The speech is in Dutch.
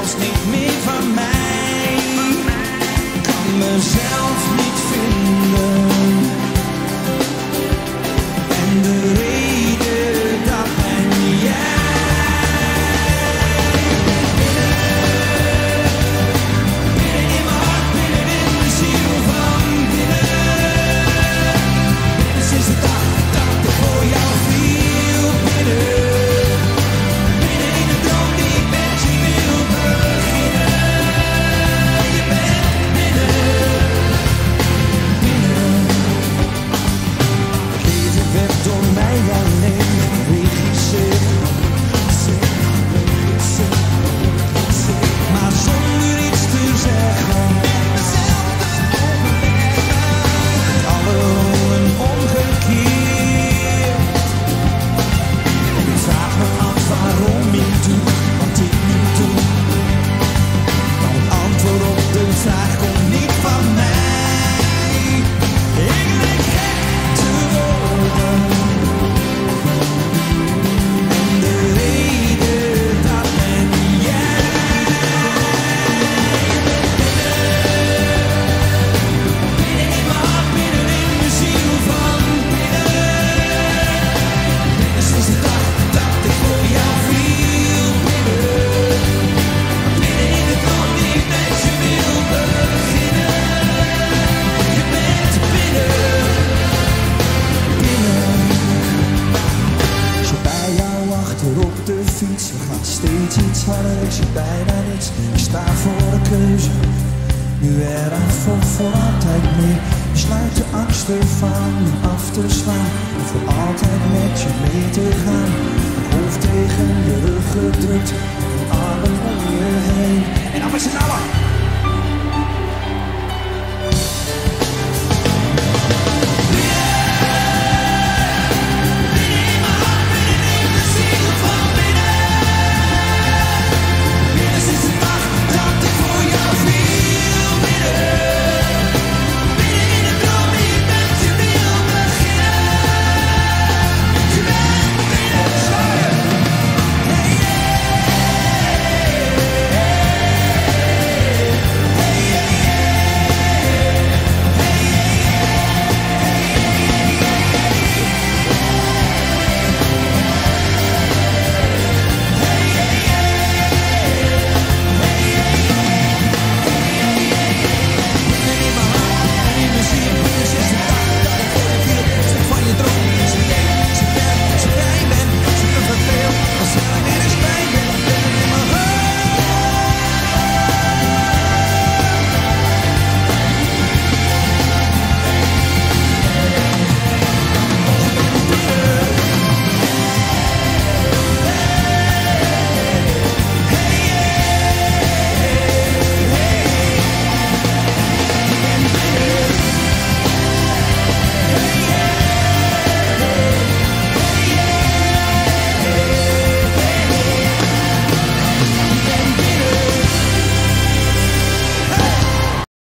zelfs niet meer van mij. Kan mezelf niet vinden. En de reden, dat ben jij. Binnen in mijn hart, binnen in mijn ziel van binnen. Binnen sinds de dag dat ik voor jou viel. Binnen. Binnen in de droom die ik met je wil beginnen. Je bent binnen. Binnen. Het leven werd door mij alleen geregisseerd. Maar zonder iets te zeggen. Alle rollen omgekeerd. En ik vraag me af waarom ik doe wat ik niet doe. Maar het antwoord op de vraag komt niet van mij. Ik lijk gek te worden. En de reden, dat ben jij. Binnen in mijn hart, binnen in mijn ziel van binnen. Binnen sinds de dag dat ik voor jou viel. Binnen. Binnen in de droom die ik met je wil beginnen. Je bent binnen. Binnen. Zo bij jou achter op de fiets. We gaan steeds iets harder, ik zie bijna niets. Ik sta voor een keuze. Nu eraf of voor altijd meer. Besluit de angst ervan af te slaan. En voor altijd met je mee te gaan. Mijn hoofd tegen je rug gedrukt.